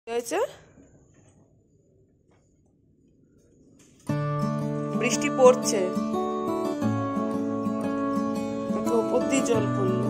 হয়েছে বৃষ্টি পড়ছে, উপর দিয়ে জল পড়লো।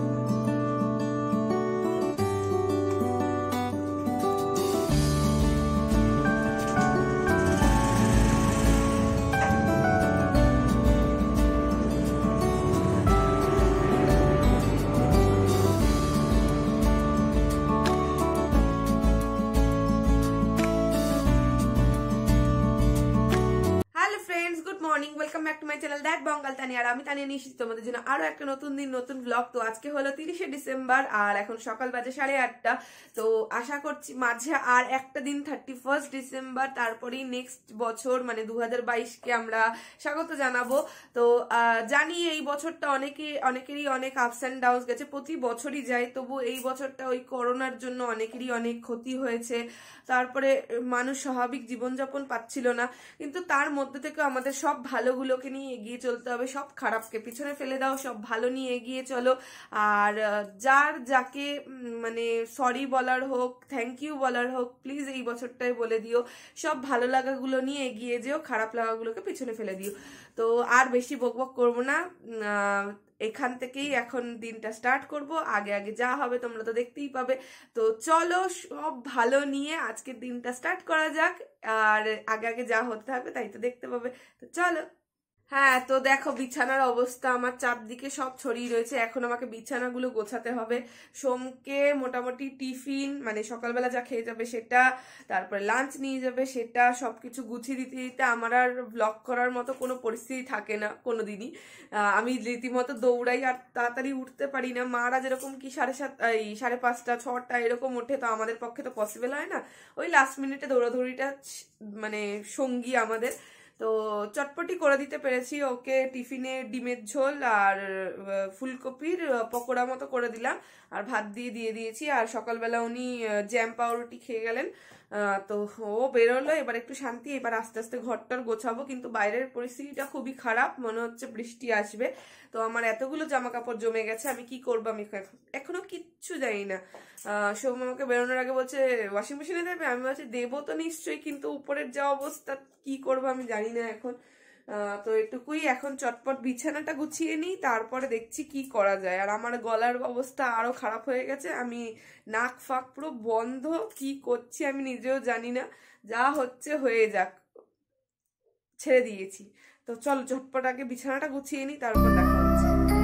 Welcome back to my channel that Bangal Tania. আর আমি তানিয়া নিয়ে এসেছি তোমাদের জন্য আরো একটা নতুন দিন নতুন ব্লগ। তো আজকে হলো 30শে ডিসেম্বর আর এখন সকাল বাজে 8:30। তো আশা করছি মাঝে আর একটা দিন 31 ডিসেম্বর, তারপরেই নেক্সট বছর মানে 2022কে আমরা স্বাগত জানাবো। তো জানি এই বছরটা অনেকেরই অনেক আপস অ্যান্ড ডাউনস গেছে, প্রতি বছরই যায়, তবু এই বছরটা ওই করোনার জন্য অনেকেরই অনেক ক্ষতি হয়েছে। তারপরে মানুষ স্বাভাবিক জীবনযাপন পাচ্ছিল না, কিন্তু তার মধ্যে থেকে আমাদের সব ভালোগুলোকে নিয়ে এগিয়ে চলতে হবে, সব খারাপকে পিছনে ফেলে দাও, সব ভালো নিয়ে এগিয়ে চলো। আর যাকে মানে সরি বলার হোক, থ্যাংক ইউ বলার হোক, প্লিজ এই বছরটাই বলে দিও। সব ভালো লাগাগুলো নিয়ে এগিয়ে যেও, খারাপ লাগাগুলোকে পিছনে ফেলে দিও। তো আর বেশি বকবক করবো না, এখান থেকেই এখন দিনটা স্টার্ট করব। আগে আগে যা হবে তোমরা তো দেখতেই পাবে। তো চলো সব ভালো নিয়ে আজকের দিনটা স্টার্ট করা যাক, আর আগে আগে যা হতে থাকবে তাই তো দেখতে পাবে। তো চলো। হ্যাঁ, তো দেখো বিছানার অবস্থা আমার চারদিকে সব ছড়িয়ে রয়েছে। এখন আমাকে বিছানাগুলো গোছাতে হবে। সোমকে মোটামুটি টিফিন মানে সকালবেলা যা খেয়ে যাবে সেটা, তারপরে লাঞ্চ নিয়ে যাবে সেটা, সবকিছু গুছিয়ে দিতে দিতে আমার আর ব্লগ করার মতো কোনো পরিস্থিতি থাকে না কোনোদিনই। আমি রীতিমতো দৌড়াই আর তাড়াতাড়ি উঠতে পারি না। মারা যেরকম কি 5:30 6টা এরকম ওঠে, তো আমাদের পক্ষে তো পসিবল হয় না। ওই লাস্ট মিনিটে দৌড়াদৌড়িটা মানে সঙ্গী আমাদের। তো চটপটি করে দিতে পেরেছি ওকে। টিফিনে ডিমের ঝোল আর ফুলকপির পকোড়া মতো করে দিলাম, আর ভাত দিয়ে দিয়েছি। আর সকালবেলা উনি জ্যাম পাউরুটি খেয়ে গেলেন। তো ও বেরোলো, এবার একটু শান্তি। এবার আস্তে আস্তে ঘরটার গোছাবো, কিন্তু বাইরের পরিস্থিতিটা খুবই খারাপ, মনে হচ্ছে বৃষ্টি আসবে। তো আমার এতগুলো জামা কাপড় জমে গেছে, আমি কি করবো? আমি এখনো কিচ্ছু জানি না। সৌম আমাকে বেরোনোর আগে বলছে ওয়াশিং মেশিনে দেবে, আমি বলছি দেবো তো নিশ্চয়ই, কিন্তু উপরের যা অবস্থা কি করবো আমি জানি না এখন। তো এটুকুই, এখন চটপট বিছানাটা গুছিয়ে নিই, তারপরে দেখছি কি করা যায়। আর আমার গলার অবস্থা আরো খারাপ হয়ে গেছে, আমি নাক ফাক পুরো বন্ধ, কি করছি আমি নিজেও জানি না। যা হচ্ছে হয়ে যাক, ছেড়ে দিয়েছি। তো চলো চটপট আগে বিছানাটা গুছিয়ে নিই, তারপর দেখা হচ্ছে।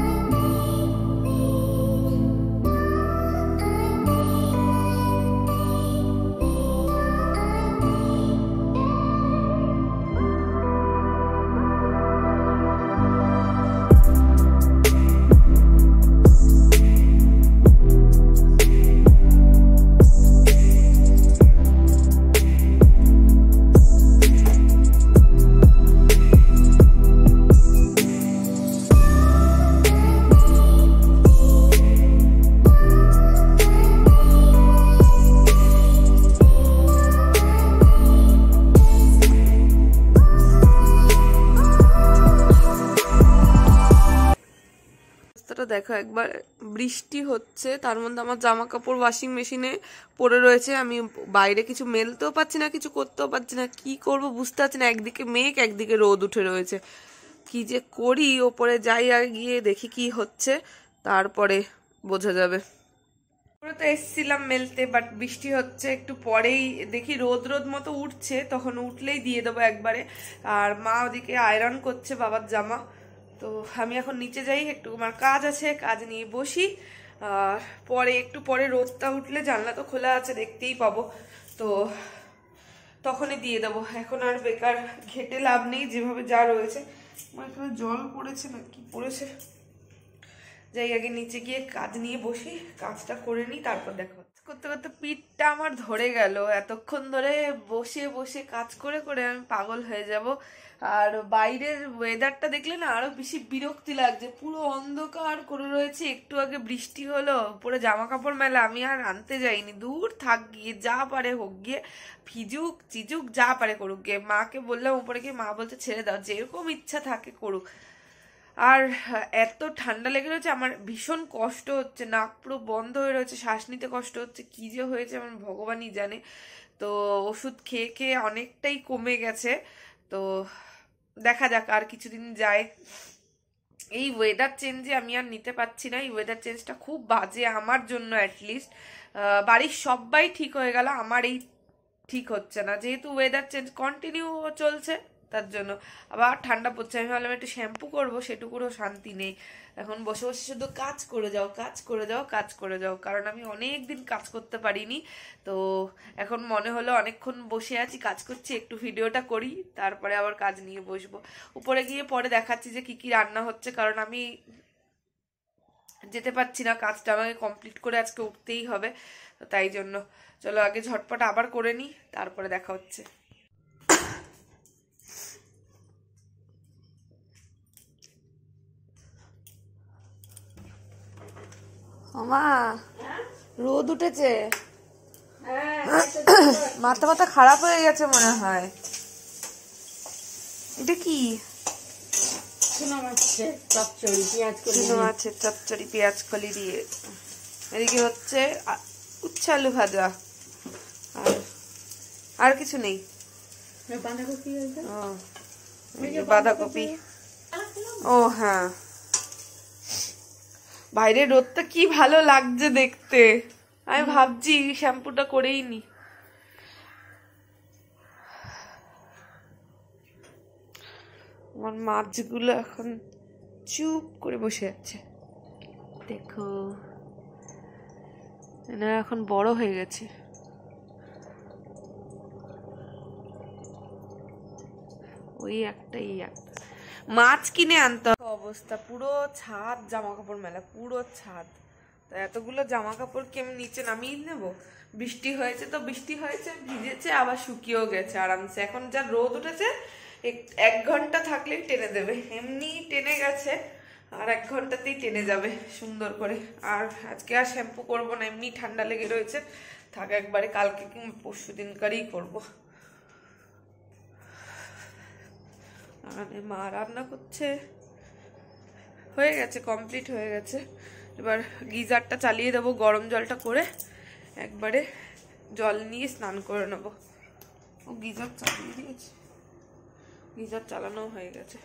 দেখো একবার বৃষ্টি হচ্ছে, তার মধ্যে আমার জামা কাপড় ওয়াশিং মেশিনে পড়ে রয়েছে। আমি বাইরে কিছু মেলতেও পারছি না, কিছু করতেও পারছি না, কি করব বুঝতে পারছি না। একদিকে মেঘ একদিকে রোদ উঠে রয়েছে, কি যে করি। ওপরে যাই আর গিয়ে দেখি কি হচ্ছে, তারপরে বোঝা যাবে। তো এসছিলাম মেলতে, বাট বৃষ্টি হচ্ছে, একটু পরেই দেখি রোদ মতো উঠছে, তখন উঠলেই দিয়ে দেবো একবারে। আর মা ওদিকে আয়রন করছে বাবার জামা। তো আমি এখন নিচে যাই, একটু আমার কাজ আছে, কাজ নিয়ে বসি। আর একটু পরে রোদটা উঠলে, জানলা তো খোলা আছে দেখতেই পাবো, তো তখনই দিয়ে দেবো। এখন আর বেকার ঘেটে লাভ নেই, যেভাবে যা রয়েছে। আমার এখানে জল পড়েছে না কি পড়েছে, যাই আগে নিচে গিয়ে কাজ নিয়ে বসি, কাজটা করে নিই, তারপর দেখা হচ্ছে। করতে করতে পিঠটা আমার ধরে গেল, এতক্ষণ ধরে বসে বসে কাজ করে করে আমি পাগল হয়ে যাব। আর বাইরের ওয়েদারটা দেখলে না আরো বেশি বিরক্তি লাগছে, পুরো অন্ধকার করে রয়েছে। একটু আগে বৃষ্টি হলো, উপরে জামা কাপড় মেলা আমি আর আনতে যাইনি, দূর থাক গিয়ে, যা পারে হোক গিয়ে, ভিজুক চিজুক যা পারে করুক গিয়ে। মাকে বললাম উপরে গিয়ে, মা বলছে ছেড়ে দাও, যেরকম ইচ্ছা থাকে করুক। আর এত ঠান্ডা লেগে রয়েছে, আমার ভীষণ কষ্ট হচ্ছে, নাক পুরো বন্ধ হয়ে রয়েছে, শ্বাস নিতে কষ্ট হচ্ছে, কি যে হয়েছে আমার ভগবানই জানে। তো ওষুধ খেয়ে খেয়ে অনেকটাই কমে গেছে। তো দেখা যাক আর কিছুদিন যায়। এই ওয়েদার চেঞ্জে আমি আর নিতে পারছি না, এই ওয়েদার চেঞ্জটা খুব বাজে আমার জন্য। অ্যাটলিস্ট বাড়ির সবাই ঠিক হয়ে গেল, আমার এই ঠিক হচ্ছে না, যেহেতু ওয়েদার চেঞ্জ কন্টিনিউ চলছে তার জন্য। আবার ঠান্ডা পড়ছে, আমি ভাবলাম একটু শ্যাম্পু করবো, সেটুকুরও শান্তি নেই। এখন বসে বসে শুধু কাজ করে যাও, কাজ করে যাও, কাজ করে যাও, কারণ আমি অনেক দিন কাজ করতে পারিনি। তো এখন মনে হলো অনেকক্ষণ বসে আছি, কাজ করছি, একটু ভিডিওটা করি, তারপরে আবার কাজ নিয়ে বসবো। উপরে গিয়ে পরে দেখাচ্ছি যে কি কি রান্না হচ্ছে, কারণ আমি যেতে পারছি না, কাজটা আমাকে কমপ্লিট করে আজকে উঠতেই হবে। তো তাই জন্য চলো আগে ঝটপট আবার করে নিই, তারপরে দেখা হচ্ছে। মা রোদ উঠেছে, মাথা মাথা খারাপ হয়ে গেছে মনে হয়। এটা কি? মাছের চচ্চড়ি পেঁয়াজ কলি দিয়ে। এদিকে হচ্ছে উচ্ছে আলু ভাজা, আর কিছু নেই। বাঁধাকপি। ও হ্যাঁ, বাইরের রোদটা কি ভালো লাগছে দেখতে। আমি ভাবছি শ্যাম্পুটা করেই নি। আমার মাছগুলো এখন চুপ করে বসে আছে, দেখো এনারা এখন বড় হয়ে গেছে। ওই একটাই মাছ কিনে আনতে অবস্থা, পুরো ছাদ জামা কাপড় মেলা, পুরো ছাদ। তা এতগুলো জামা কাপড় কি আমি নিচে নামিয়ে নেব? বৃষ্টি হয়েছে তো বৃষ্টি হয়েছে, ভিজেছে, আবার শুকিয়েও গেছে আরামসে। এখন যা রোদ উঠেছে, 1 ঘন্টা থাকলেই টেনে দেবে, এমনি টেনে গেছে, আর 1 ঘন্টাতেই টেনে যাবে সুন্দর করে। আর আজকে আর শ্যাম্পু করবো না, এমনি ঠান্ডা লেগে রয়েছে, থাক একবারে কালকে কিংবা পরশু দিনকারই করবো। মা রান্না করছে, হয়ে গেছে, কমপ্লিট হয়ে গেছে। এবার গিজারটা চালিয়ে দেবো, গরম জলটা করে একবারে জল নিয়ে স্নান করে নেবো। ও গিজার চালিয়ে দিয়েছে, গিজার চালানো হয়ে গেছে।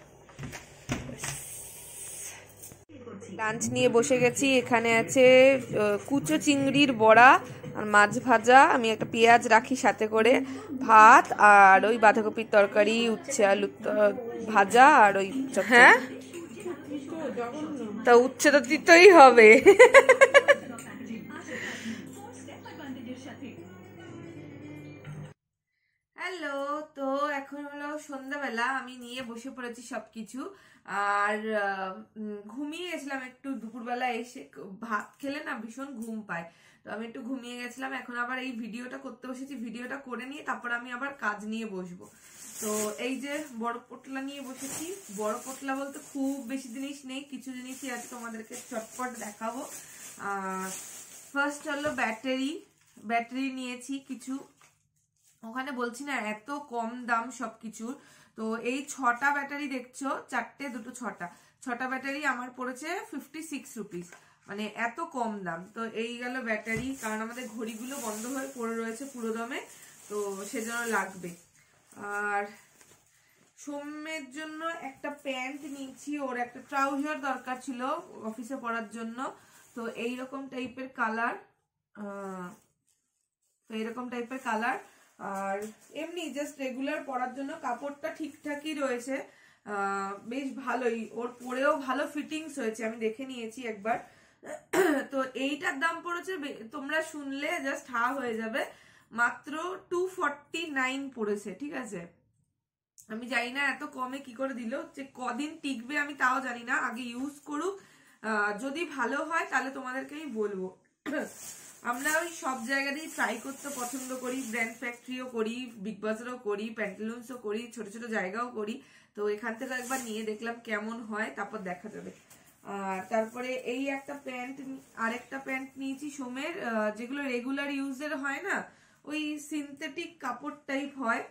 লাঞ্চ নিয়ে বসে গেছি। এখানে আছে কুচো চিংড়ির বড়া আর মাছ ভাজা, আমি একটা পেঁয়াজ রাখি সাথে করে, ভাত, আর ওই বাঁধাকপির তরকারি, উচ্ছে আলু ভাজা, আর ওই হ্যাঁ তা উচ্ছে তো দিতেই হবে। হ্যালো, তো এখন হলো সন্ধ্যাবেলা, আমি নিয়ে বসে পড়েছি সবকিছু। আর ঘুমিয়ে গেছিলাম একটু দুপুরবেলা এসে, ভাত খেলে না ভীষণ ঘুম পায়, তো আমি একটু ঘুমিয়ে গেছিলাম। এখন আবার এই ভিডিওটা করতে বসেছি, ভিডিওটা করে নিয়ে তারপর আমি আবার কাজ নিয়ে বসবো। তো এই যে বড় পোটলা নিয়ে বসেছি। বড় পোটলা বলতে খুব বেশি জিনিস নেই, কিছু জিনিসই আছে, তোমাদেরকে চটপট দেখাবো। ফার্স্ট হলো ব্যাটারি নিয়েছি কিছু, ওখানে বলছি না এত কম দাম সবকিছুর। তো এই 6টা ব্যাটারি দেখছো, 4টে 2টো 6টা ব্যাটারি আমার পড়েছে 56 রুপিস, মানে এত কম দাম। তো এই গেল ব্যাটারি, কারণ আমাদের ঘড়িগুলো বন্ধ হয়ে পড়ে রয়েছে পুরো দমে, তো সেজন্য লাগবে। আর সৌম্যের জন্য একটা প্যান্ট নিয়েছি, ওর একটা ট্রাউজার দরকার ছিল অফিসে পরার জন্য। তো এইরকম টাইপের কালার, আর এমনি জাস্ট রেগুলার পরার জন্য কাপড়টা ঠিকঠাকই রয়েছে, বেশ ভালোই, ওর পরেও ভালো ফিটিংস হয়েছে, আমি দেখে নিয়েছি একবার। তো এইটার দাম পড়েছে, তোমরা শুনলে জাস্ট হা হয়ে যাবে, মাত্র 249 পড়েছে, ঠিক আছে। আমি জানি না এত কমে কি করে দিল, যে কদিন টিকবে আমি তাও জানি না, আগে ইউজ করুক, যদি ভালো হয় তাহলে তোমাদেরকেই বলবো। আমরা ওই সব জায়গাতেই ট্রাই করতে পছন্দ করি, ব্র্যান্ড ফ্যাক্টরিও করি, বিগ বাজারও করি, প্যান্টালুন্সও করি, ছোট ছোট জায়গাও করি। তো এখান থেকে একবার নিয়ে দেখলাম কেমন হয়, তারপর দেখা যাবে। আর তারপরে এই একটা প্যান্ট, আরেকটা প্যান্ট নিয়েছি সোমের, যেগুলো রেগুলার ইউজের হয় না, ওই সিনথেটিক কাপড় টাইপ হয়,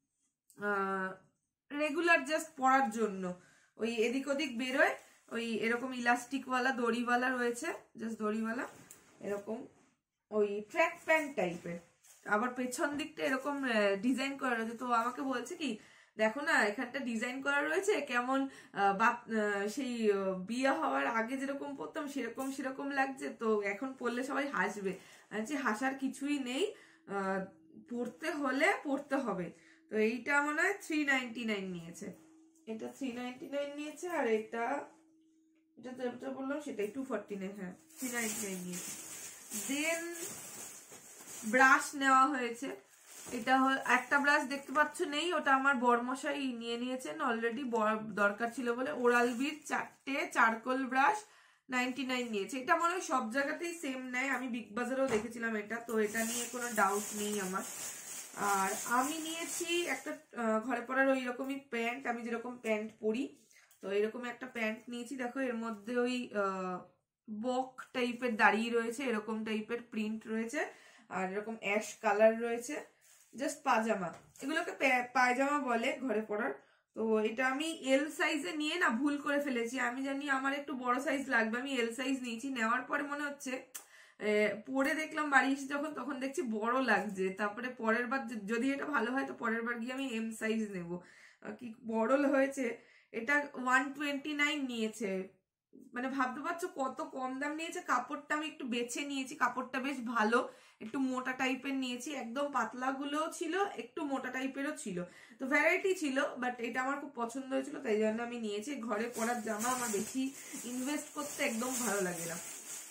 রেগুলার জাস্ট পরার জন্য, ওই এদিক ওদিক বেরোয়, ওই এরকম ইলাস্টিকওয়ালা দড়িওয়ালা রয়েছে, জাস্ট দড়িওয়ালা এরকম, ওই ট্র্যাক প্যান্ট টাইপের। আবার পেছন দিকটা এরকম ডিজাইন করা রয়েছে। তো আমাকে বলছে কি দেখো না এখানটা ডিজাইন করা রয়েছে কেমন সেই বিয়ে হওয়ার আগে যেরকম পরতাম সেরকম সেরকম লাগছে, তো এখন পরলে সবাই হাসবে। যে হাসার কিছুই নেই, পরতে হলে পরতে হবে। তো এইটা মনে হয় 399 নিয়েছে, এটা 399 নিয়েছে, আর এটা যেটা বললাম সেটাই 249, হ্যাঁ 399 নিয়েছে। দেন ব্রাশ নেওয়া হয়েছে, এটা একটা ব্রাশ দেখতে পাচ্ছ নেই, ওটা আমার বড়মশাই নিয়ে নিয়েছেন অলরেডি, দরকার ছিল বলে। ওরাল বির 4টে চারকোল ব্রাশ 99 নিয়েছে। এটা মনে হয় সব জায়গাতেই সেম নেয়, আমি বিগ বাজারেও দেখেছিলাম এটা, তো এটা নিয়ে কোনো ডাউট নেই আমার। আর আমি নিয়েছি একটা ঘরে পরার ওই রকমই প্যান্ট, আমি যেরকম প্যান্ট পরি তো এরকম একটা প্যান্ট নিয়েছি। দেখো এর মধ্যে ওই বক টাইপের দাঁড়িয়ে রয়েছে, এরকম টাইপের প্রিন্ট রয়েছে, আর এরকম অ্যাশ কালার রয়েছে, জাস্ট পাজামা, এগুলোকে পায়জামা বলে ঘরে পরার। তো এটা আমি এল সাইজে নিয়ে না ভুল করে ফেলেছি, আমি জানি আমার একটু বড় সাইজ লাগবে, আমি এল সাইজ নিয়েছি। নেওয়ার পরে মনে হচ্ছে পরে দেখলাম বাড়ি এসে যখন, তখন দেখছি বড় লাগছে। তারপরে পরের বার যদি এটা ভালো হয় তো পরের বার গিয়ে আমি এম সাইজ নেব, কি বড় হয়েছে। এটা 129 নিয়েছে, মানে ভাবতে পারছো কত কম দাম নিয়েছে। কাপড়টা আমি একটু বেছে নিয়েছি, কাপড়টা বেশ ভালো, একটু মোটা টাইপের নিয়েছি, একদম পাতলা গুলোও ছিল, একটু মোটা টাইপেরও ছিল, তো ভ্যারাইটি ছিল, বাট এটা আমার খুব পছন্দ হয়েছিল তাই জন্য আমি নিয়েছি। ঘরে পরার জামা আমার বেশি ইনভেস্ট করতে একদম ভালো লাগে না।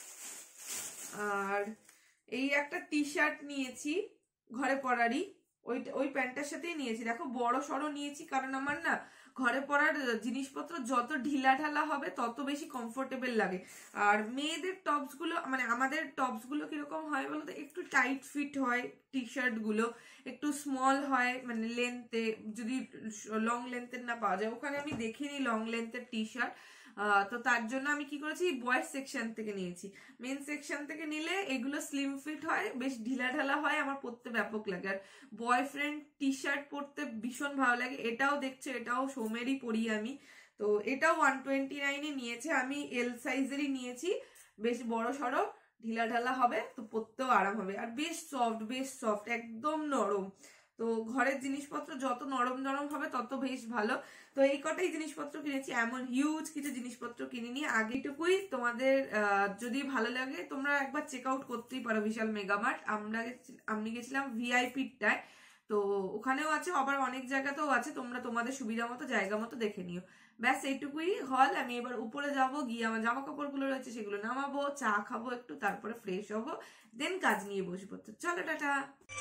আর এই একটা টি শার্ট নিয়েছি ঘরে পরারই, ওই প্যান্টটার সাথেই নিয়েছি। দেখো বড় সড়ো নিয়েছি, কারণ আমার না ঘরে পরার জিনিসপত্র যত ঢিলা ঢালা হবে তত বেশি কমফোর্টেবল লাগে। আর মেয়েদের টপস গুলো, মানে আমাদের টপস গুলো কিরকম হয় বলতো, একটু টাইট ফিট হয়, টি শার্ট গুলো একটু স্মল হয়, মানে লেন্থে যদি লং লেন্থের না পাওয়া যায়। ওখানে আমি দেখিনি লং লেন্থের টি শার্ট, তো তার জন্য আমি কি করেছি বয়েজ সেকশন থেকে নিয়েছি। মেন সেকশন থেকে নিলে এগুলো স্লিম ফিট হয়, বেশ ঢিলা ঢালা হয়, আমার পরতে ব্যাপক লাগে। আর বয়ফ্রেন্ড টি শার্ট পরতে ভীষণ ভালো লাগে। এটাও দেখছো, এটাও সোমেরই পরি আমি, তো এটাও 129 নিয়েছে, আমি এল সাইজেরই নিয়েছি, বেশ বড় সড়ো ঢিলা ঢালা হবে, তো পরতেও আরাম হবে। আর বেশ সফট একদম নরম। তো ঘরের জিনিসপত্র যত নরম নরম হবে তত বেশ ভালো। তো এই কটাই জিনিসপত্র কিনেছি, এমন হিউজ কিছু জিনিসপত্র কিনিনি। আগেটুকুই তোমাদের যদি ভালো লাগে তোমরা একবার চেক আউট করতেই পারো বিশাল মেগামার্ট। আমি গেছিলাম ভিআইপিটায়, তো ওখানেও আছে, আবার অনেক জায়গাতেও আছে, তোমরা তোমাদের সুবিধা মতো জায়গা মতো দেখে নিও। ব্যাস এইটুকুই হল। আমি এবার উপরে যাব, গিয়ে আমার জামা কাপড় গুলো রয়েছে সেগুলো নামাবো, চা খাবো একটু, তারপরে ফ্রেশ হবো, দেন কাজ নিয়ে বসবো। তো চলো টাটা।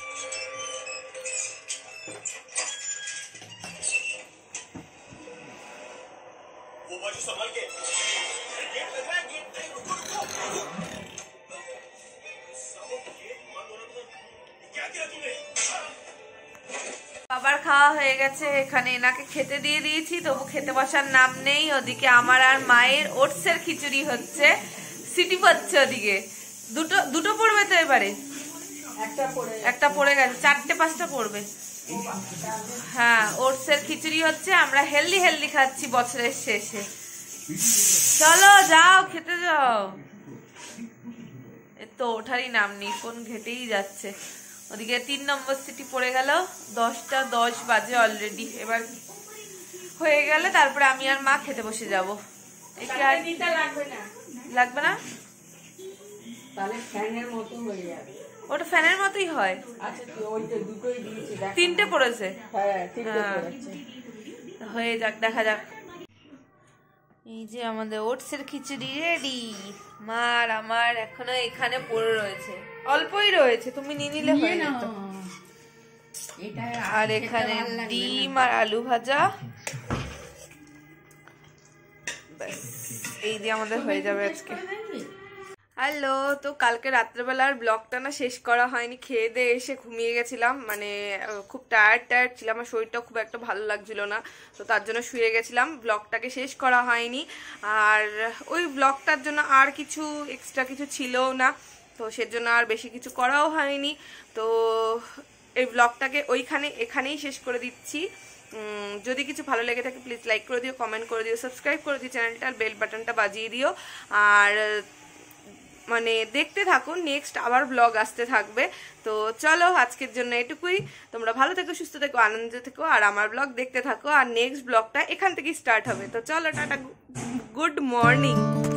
বাবার খাওয়া হয়ে গেছে, এখানে এনাকে খেতে দিয়ে দিয়েছি, তবু খেতে বসার নাম নেই। ওদিকে আমার আর মায়ের ওটসের খিচুড়ি হচ্ছে, সিটি পাচ্ছে ওদিকে। দুটো পড়বে তো এবারে, একটা পড়ে গেছে, 4টে 5টা পড়বে। হ্যাঁ ওটসের খিচুড়ি হচ্ছে, আমরা হেলদি খাচ্ছি বছরের শেষে। চলো যাও খেতে যাও। তো ওঠারই নাম নেই, ফোন ঘেটেই যাচ্ছে। ওদিকে 3 নম্বর সিটি পড়ে গেল, 10টা 10 বাজে অলরেডি। এবার হয়ে গেলে তারপরে আমি আর মা খেতে বসে যাবো। লাগবে না, ওটা ফ্যানের মতোই হয়। 3টে পড়েছে, হয়ে যাক, দেখা যাক। এই যে আমাদের ওটসের খিচুড়ি রেডি। মার আমার এখনো এখানে পড়ে রয়েছে, অল্পই রয়েছে, তুমি নিয়ে নিলে হয়ে যেত। আর এখানে ডিম আর আলু ভাজা, ব্যাস এই দিয়ে আমাদের হয়ে যাবে আজকে। হ্যালো, তো কালকে রাত্রেবেলার ব্লগটা না শেষ করা হয়নি, খেয়ে দিয়ে এসে ঘুমিয়ে গেছিলাম, মানে খুব টায়ার্ড ছিলাম, আমার শরীরটা খুব একটা ভালো লাগছিল না, তো তার জন্য শুয়ে গেছিলাম, ব্লগটাকে শেষ করা হয়নি। আর ওই ব্লগটার জন্য আর কিছু এক্সট্রা কিছু ছিলও না, তো সেজন্য আর বেশি কিছু করাও হয়নি। তো এই ব্লগটাকে এখানেই শেষ করে দিচ্ছি। যদি কিছু ভালো লেগে থাকে প্লিজ লাইক করে দিও, কমেন্ট করে দিও, সাবস্ক্রাইব করে দিও চ্যানেলটা, আর বেল বাটনটা বাজিয়ে দিও। আর মানে দেখতে থাকো, নেক্সট আবার ব্লগ আসতে থাকবে। তো চলো আজকের জন্য এটুকুই। তোমরা ভালো থেকো, সুস্থ থেকো, আনন্দ থেকো, আর আমার ব্লগ দেখতে থাকো। আর নেক্সট ব্লগটা এখান থেকেই স্টার্ট হবে। তো চলো, টাটা, গুড মর্নিং।